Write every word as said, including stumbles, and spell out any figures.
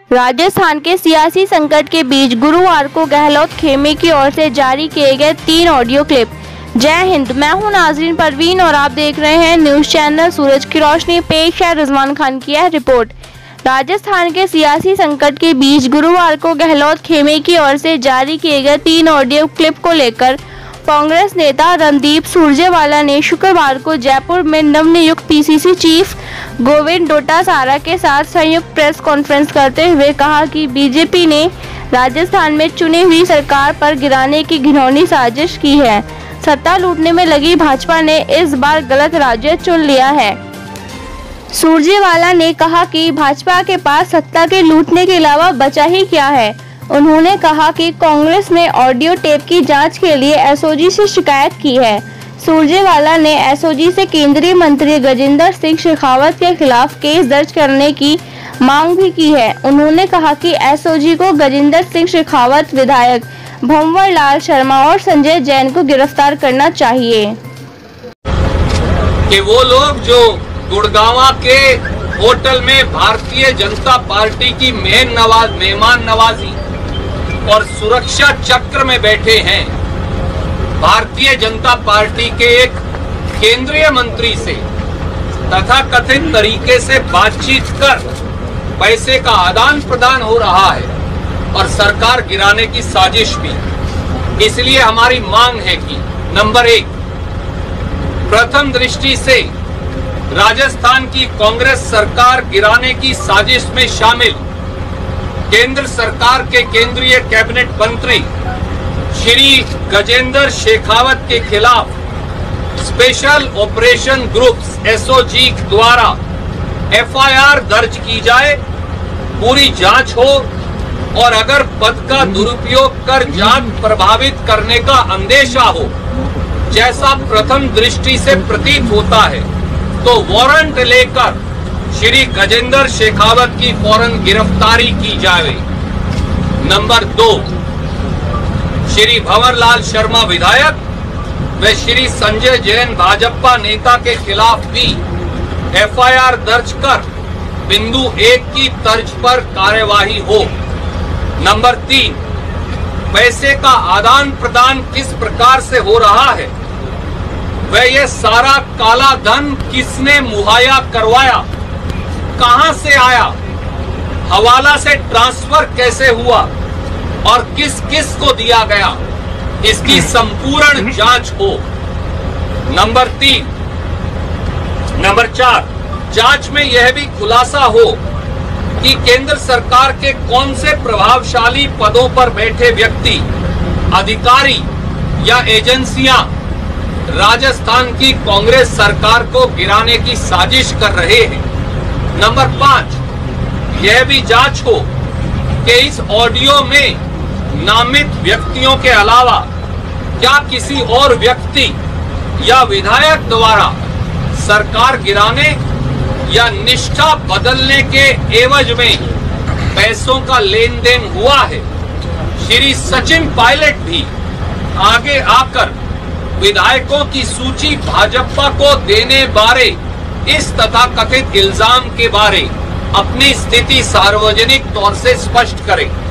राजस्थान के सियासी संकट के बीच गुरुवार को गहलोत खेमे की ओर से जारी किए गए तीन ऑडियो क्लिप। जय हिंद, मैं हूं नाजरीन परवीन और आप देख रहे हैं न्यूज चैनल सूरज की रोशनी। पेश है रिजवान खान की यह रिपोर्ट। राजस्थान के सियासी संकट के बीच गुरुवार को गहलोत खेमे की ओर से जारी किए गए तीन ऑडियो क्लिप को लेकर कांग्रेस नेता रणदीप सुरजेवाला ने शुक्रवार को जयपुर में नवनियुक्त पीसीसी चीफ गोविंद डोटासरा के साथ संयुक्त प्रेस कॉन्फ्रेंस करते हुए कहा कि बीजेपी ने राजस्थान में चुनी हुई सरकार पर गिराने की घिनौनी साजिश की है। सत्ता लूटने में लगी भाजपा ने इस बार गलत राज्य चुन लिया है। सुरजेवाला ने कहा कि भाजपा के पास सत्ता के लूटने के अलावा बचा ही क्या है। उन्होंने कहा कि कांग्रेस ने ऑडियो टेप की जांच के लिए एसओजी से शिकायत की है। सुरजेवाला ने एसओजी से केंद्रीय मंत्री गजेंद्र सिंह शेखावत के खिलाफ केस दर्ज करने की मांग भी की है। उन्होंने कहा कि एसओजी को गजेंद्र सिंह शेखावत, विधायक भंवर लाल शर्मा और संजय जैन को गिरफ्तार करना चाहिए। कि वो लोग जो गुड़गांव के होटल में भारतीय जनता पार्टी की मेहमान नवाज मेहमान नवाजी और सुरक्षा चक्र में बैठे हैं, भारतीय जनता पार्टी के एक केंद्रीय मंत्री से तथा कथित तरीके से बातचीत कर पैसे का आदान प्रदान हो रहा है और सरकार गिराने की साजिश भी। इसलिए हमारी मांग है कि नंबर एक, प्रथम दृष्टि से राजस्थान की कांग्रेस सरकार गिराने की साजिश में शामिल केंद्र सरकार के केंद्रीय कैबिनेट मंत्री श्री गजेंद्र शेखावत के खिलाफ स्पेशल ऑपरेशन ग्रुप्स एसओजी द्वारा एफआईआर दर्ज की जाए, पूरी जांच हो और अगर पद का दुरुपयोग कर जांच प्रभावित करने का अंदेशा हो, जैसा प्रथम दृष्टि से प्रतीत होता है, तो वारंट लेकर श्री गजेंद्र शेखावत की फौरन गिरफ्तारी की जाए। नंबर दो, श्री भंवर लाल शर्मा विधायक व श्री संजय जैन भाजपा नेता के खिलाफ भी एफआईआर दर्ज कर बिंदु एक की तर्ज पर कार्यवाही हो। नंबर तीन, पैसे का आदान प्रदान किस प्रकार से हो रहा है, वह यह सारा काला धन किसने मुहैया करवाया, कहां से आया, हवाला से ट्रांसफर कैसे हुआ और किस किस को दिया गया, इसकी संपूर्ण जांच हो। नंबर तीन नंबर चार, जांच में यह भी खुलासा हो कि केंद्र सरकार के कौन से प्रभावशाली पदों पर बैठे व्यक्ति, अधिकारी या एजेंसियां राजस्थान की कांग्रेस सरकार को गिराने की साजिश कर रहे हैं। नंबर पांच, यह भी जांच हो कि इस ऑडियो में नामित व्यक्तियों के अलावा क्या किसी और व्यक्ति या विधायक द्वारा सरकार गिराने या निष्ठा बदलने के एवज में पैसों का लेन देन हुआ है। श्री सचिन पायलट भी आगे आकर विधायकों की सूची भाजपा को देने बारे इस तथाकथित इल्जाम के बारे अपनी स्थिति सार्वजनिक तौर से स्पष्ट करें।